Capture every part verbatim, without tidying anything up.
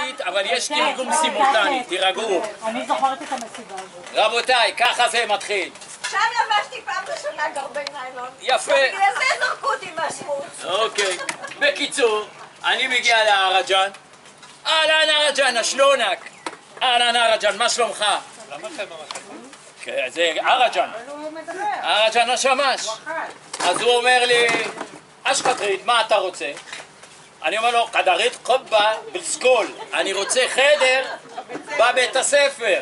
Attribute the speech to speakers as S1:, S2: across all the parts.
S1: באנגלית, אבל יש תרגום סימולטני, תירגעו.
S2: אני זוכרת את המסיבה הזאת.
S1: רבותיי, ככה זה מתחיל.
S3: שם למדתי פעם ראשונה גרבי ניילון.
S1: יפה.
S3: בגלל זה זרקו אותי מהסמוץ.
S1: אוקיי. בקיצור, אני מגיע לערג'אן. אהלן ערג'אן, השלונק. אהלן ערג'אן, מה שלומך?
S4: למה לכם ממש?
S1: כן, זה ערג'אן. ערג'אן השמש. אז הוא אומר לי, אשקטרית, מה אתה רוצה? אני אומר לו, קדרית קובה בסקול. אני רוצה חדר בבית הספר.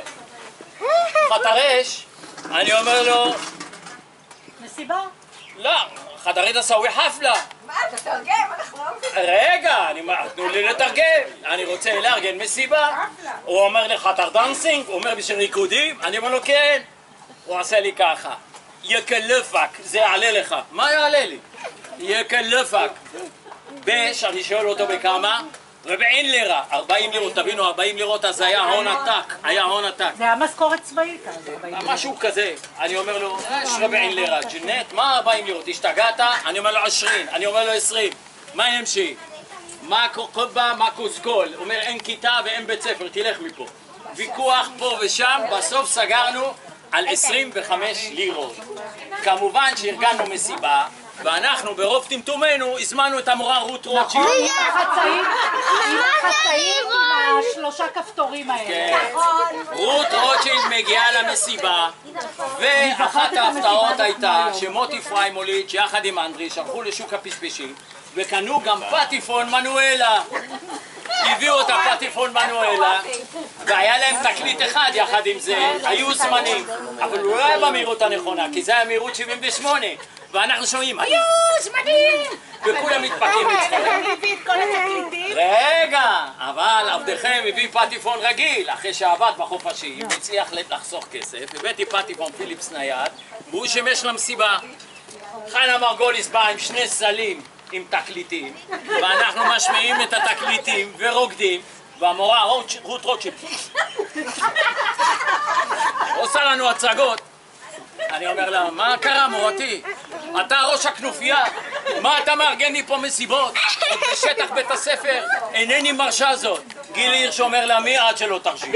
S1: חתרש, אני אומר לו,
S2: מסיבה?
S1: לא, חדרית אסאווי חפלה.
S3: מה, אתה תרגם? אנחנו לא מבינים.
S1: רגע, תנו לי לתרגם. אני רוצה לארגן מסיבה. הוא אומר לי, חתר דנסינג? הוא אומר בשביל ריקודים? אני אומר לו, כן. הוא עושה לי ככה. יקלפק, זה יעלה לך. מה יעלה לי? יקלפק. בש, אני שואל אותו בכמה? רבעין לירה, ארבעים לירות, תבינו, ארבעים לירות, אז היה הון עתק, היה הון עתק.
S2: זה היה משכורת צבאית אז, ארבעים לירות.
S1: משהו כזה. אני אומר לו, יש רבעין לירה, ג'נט, מה ארבעים לירות? השתגעת? אני אומר לו עשרים, אני אומר לו עשרים. מה ימשי? מה קובה, מה קוסקול? הוא אומר, אין כיתה ואין בית ספר, תלך מפה. ויכוח פה ושם, בסוף סגרנו על עשרים וחמש לירות. כמובן שארגנו מסיבה, ואנחנו ברוב טמטומנו הזמנו את המורה רות רוטשילד.
S2: נכון, עם החצאים, עם החצאים, עם השלושה כפתורים האלה.
S1: רות רוטשילד מגיעה למסיבה, ואחת ההפתעות הייתה שמוטי פריימוליץ' יחד עם אנדריש הלכו לשוק הפשפשים וקנו גם פטיפון מנואלה. הביאו את הפטיפון מנואלה והיה להם תקליט אחד יחד עם זה, היו זמנים, אבל הוא לא היה במהירות הנכונה כי זה היה מהירות שבעים ושמונה ואנחנו שומעים, היו זמנים! וכולם מתפקים אצלנו.
S2: אני הביא את כל התקליטים.
S1: רגע, אבל עבדכם הביא פטיפון רגיל, אחרי שעבד בחופשים, הצליח לחסוך כסף, הבאתי פטיפון פיליפס נייד, והוא שימש למסיבה. חנה מרגוליס בא עם שני סלים עם תקליטים, ואנחנו משמיעים את התקליטים ורוקדים, והמורה רות רוטשילד עושה לנו הצגות. אני אומר לה, מה קרה מורתי? אתה ראש הכנופיה, מה אתה מארגן לי פה מסיבות? עוד בשטח בית הספר, אינני מרשה זאת. גיל הירש אומר לה, מי עד שלא תרשי?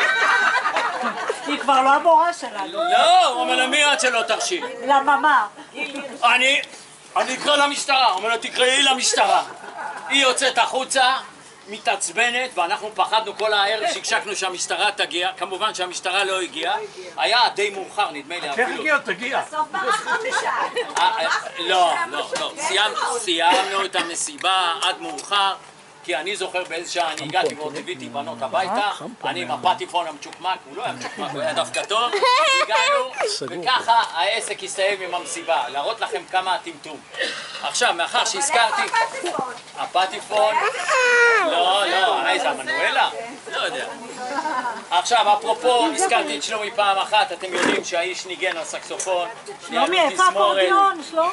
S2: היא כבר לא המורה שלנו.
S1: לא, הוא אומר לה, מי עד שלא תרשי?
S2: למה מה?
S1: אני, אני אקרא למשטרה, הוא אומר לה, תקראי למשטרה. היא יוצאת החוצה, מתעצבנת, ואנחנו פחדנו כל הערב שקשקנו שהמשטרה תגיע, כמובן שהמשטרה לא הגיעה, היה די מאוחר, נדמה לי אפילו.
S4: איך הגיע? תגיע.
S3: בסוף ברחנו משם.
S1: לא, לא, לא, סיימנו את המסיבה עד מאוחר, כי אני זוכר באיזה שעה אני הגעתי ועוד הבאתי בנות הביתה, אני עם הפטיפון המצ'וקמק, הוא לא היה מצ'וקמק, הוא היה דווקא טוב, הגענו, וככה העסק הסתיים עם המסיבה, להראות לכם כמה הטמטום. עכשיו, מאחר שהזכרתי, הפטיפון, לא, לא, איזה המנואלה? לא יודע. עכשיו, אפרופו, הזכרתי את שלומי פעם אחת, אתם יודעים שהאיש ניגן על סקסופון.
S2: שלומי, איפה הקורדיון? שלומי.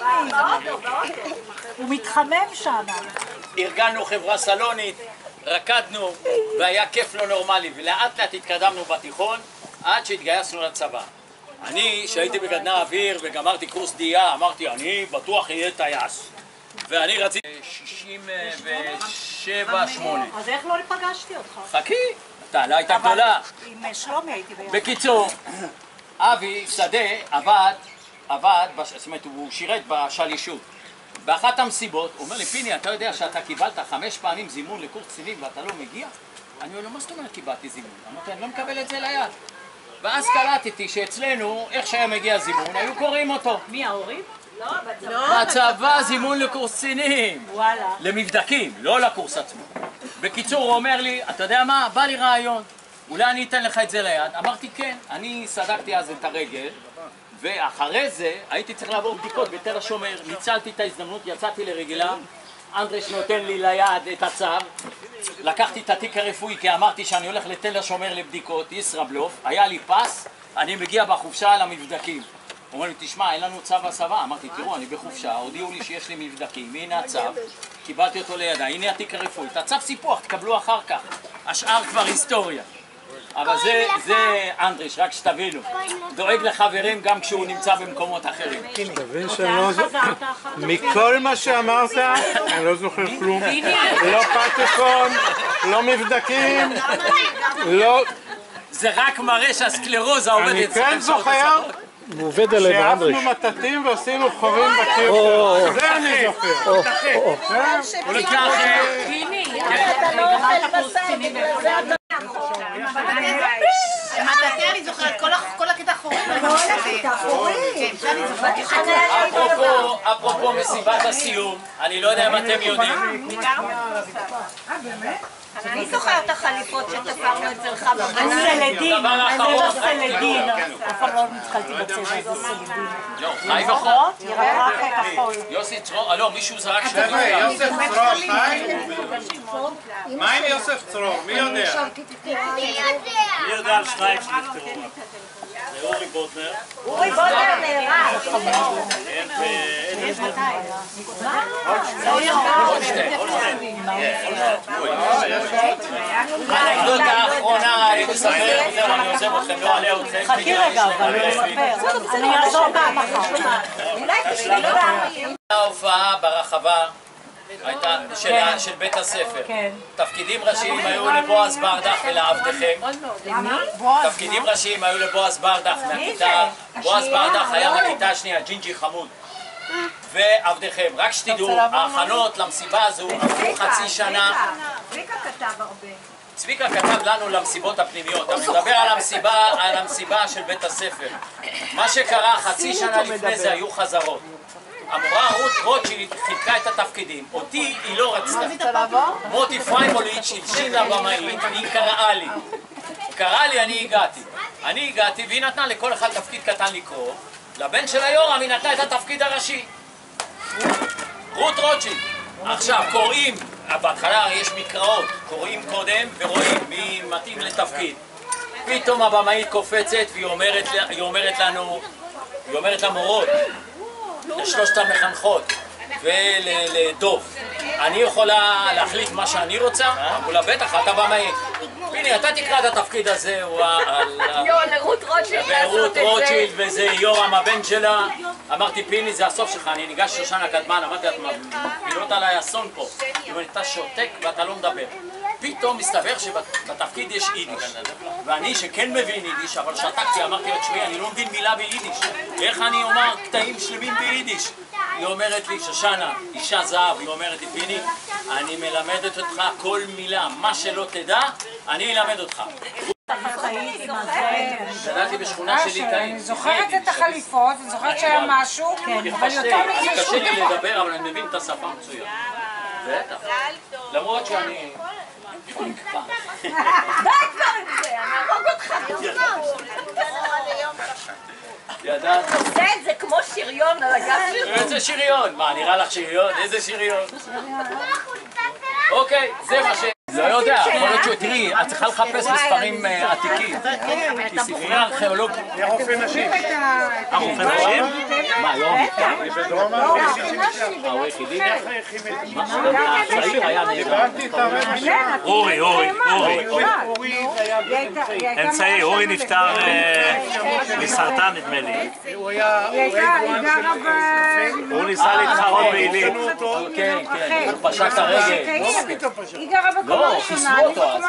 S2: הוא מתחמם שם.
S1: ארגנו חברה סלונית, רקדנו, והיה כיף לא נורמלי, ולאט לאט התקדמנו בתיכון, עד שהתגייסנו לצבא. אני, שהייתי בגדנ"ע אוויר וגמרתי קורס דיה, אמרתי, אני בטוח אהיה טייס. ואני רציתי שישים ושבע שמונה.
S2: אז איך לא פגשתי אותך?
S1: חכי, אתה לא הייתה גדולה.
S2: עם שלומי הייתי ביחד.
S1: בקיצור, אבי שדה עבד, עבד, זאת אומרת, הוא שירת בשלישות. באחת המסיבות, הוא אומר לי, פיני, אתה יודע שאתה קיבלת חמש פעמים זימון לקורס קצינים ואתה לא מגיע? אני אומר לו, מה זאת אומרת קיבלתי זימון? אמרתי, אני לא מקבל את זה ליד. ואז קלטתי שאצלנו, איך שהיה מגיע זימון, היו קוראים אותו.
S2: מי, ההורים?
S3: לא,
S1: בצבא זימון לקורס קצינים.
S2: וואלה.
S1: למבדקים, לא לקורס עצמו. בקיצור, הוא אומר לי, אתה יודע מה? בא לי רעיון. אולי אני אתן לך את זה ליד. אמרתי, כן. אני סדקתי אז את הרגל, ואחרי זה הייתי צריך לעבור בדיקות בתל השומר. ניצלתי את ההזדמנות, יצאתי לרגילה. אנדרש נותן לי ליד את הצו. לקחתי את התיק הרפואי, כי אמרתי שאני הולך לתל השומר לבדיקות, ישראבלוף. היה לי פס, אני מגיע בחופשה למבדקים. הוא אומר לי, תשמע, אין לנו צו הסבה. אמרתי, תראו, אני בחופשה, הודיעו לי שיש לי מבדקים, הנה הצו, קיבלתי אותו לידה, הנה התיק הרפואי, את הצו סיפוח, תקבלו אחר כך, השאר כבר היסטוריה. אבל זה, זה אנדריש, רק שתבינו. דואג לחברים גם כשהוא נמצא במקומות אחרים.
S4: תבין שאני לא זוכר, מכל מה שאמרת, אני לא זוכר כלום. לא פטפון, לא מבדקים, לא...
S1: זה רק מראה שהסקלרוזה עובדת.
S4: אני כן זוכר
S5: הוא עובד עליהם, אנדריש.
S4: שאפנו מטטים ועשינו חורים בקיר. זה אני זוכר.
S2: אתה לא אוכל בשר, בגלל זה אתה...
S6: מטאטא אני זוכרת, כל הכיתה חורים.
S3: כל הכיתה חורים.
S1: אפרופו מסיבת הסיום, אני לא יודע אם אתם יודעים.
S3: אני זוכרת את החליפות שתפרנו אצלך בבית.
S2: סלדין,
S1: דבר
S2: זה בסלדין. אף פעם לא נתקלתי בצבע, זה סלדין.
S1: לא, חי וחור.
S2: ירק הכחול.
S1: יוסי צרור, לא, מישהו זרק שתי
S4: חבר'ה, יוסף צרור חי? מה עם יוסף צרור? מי יודע?
S7: אני יודע על שניים שנפטרו. זה אורי בוטנר.
S3: אורי בוטנר נהרג.
S1: האנקדוטה האחרונה, אני מספר אתכם, אני עוזב אתכם, לא עליה אתכם.
S2: חכי רגע, אבל הוא מספר. אני אעזור פעם אחת.
S3: אולי תשאלי פעם.
S1: ההופעה ברחבה הייתה של בית הספר. תפקידים ראשיים היו לבועז ברדך ולעבדכם. תפקידים ראשיים היו לבועז ברדך מהכיתה. בועז ברדך היה מהכיתה השנייה, ג'ינג'י חמוד. ועבדכם, רק שתדעו, ההכנות למסיבה הזו עברו חצי שנה.
S3: צביקה כתב הרבה.
S1: צביקה כתב לנו למסיבות הפנימיות, אני מדבר על המסיבה, על המסיבה של בית הספר. מה שקרה חצי שנה לפני זה היו חזרות. המורה רות רוטשילד חילקה את התפקידים, אותי היא לא רצתה. מוטי פריימוליץ' הלשין לבמאית והיא קראה לי. קראה לי, אני הגעתי. אני הגעתי והיא נתנה לכל אחד תפקיד קטן לקרוא. לבן של היורם היא נתנה את התפקיד הראשי. רות רוטשילד. עכשיו, קוראים, בהתחלה יש מקראות, קוראים קודם ורואים מי מתאים לתפקיד. פתאום הבמאית קופצת והיא אומרת, היא אומרת לנו, היא אומרת למורות, לשלושת המחנכות ולדוב, אני יכולה להחליט מה שאני רוצה? אמרו לה, בטח, אתה במאית. פיני, אתה תקרא את התפקיד הזה, הוא על...
S3: יו, לרות רוטשילד לעשות את זה.
S1: ורות רוטשילד וזה יורם הבן שלה. אמרתי, פיני, זה הסוף שלך, אני ניגש שושנה קדמן, אמרתי, את מפילות עליי אסון פה. היא אומרת, אתה שותק ואתה לא מדבר. פתאום מסתבר שבתפקיד יש יידיש. ואני שכן מבין יידיש, אבל שתקתי, אמרתי לה, תשמעי, אני לא מבין מילה ביידיש. איך אני אומר קטעים שלמים ביידיש? היא אומרת לי, שושנה, אישה זהב, היא אומרת לי, פיני, אני מלמדת אותך כל מילה, מה שלא תדע, אני אלמד אותך. גדלתי בשכונה של ליטאים.
S6: אני זוכרת את החליפות, אני זוכרת שהיה משהו, אבל יותר מזה
S1: קשה לי לדבר, אבל אני מבין את השפה מצוין. בטח. למרות שאני...
S3: די כבר עם זה, אני ארוג אותך.
S1: ידעת?
S3: זה זה כמו שריון על הגב שלך.
S1: איזה שריון? מה, נראה לך שריון? איזה שריון? אוקיי, זה מה ש... לא יודע, יכול להיות שתראי, את צריכה לחפש מספרים עתיקים. כי ספרייה ארכיאולוגית.
S4: רופא נשים.
S1: הרופא נשים? מה, יורם נפטר?
S4: בדרום
S1: אה, הוא היחידי? הצעיר היה נפטר.
S7: אורי, אורי, אורי. אמצעי, אורי נפטר מסרטן נדמה לי. הוא ניסה להתחרות בעילית.
S1: כן, כן, הוא פשט את הרגל.
S6: היא גרה בקומה
S1: לא,
S6: ראשונה,
S1: חיסלו אותו אז.